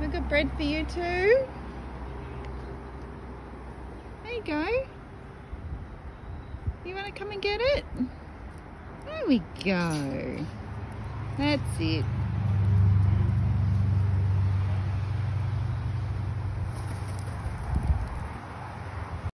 We've got bread for you too. There you go. You want to come and get it? There we go. That's it.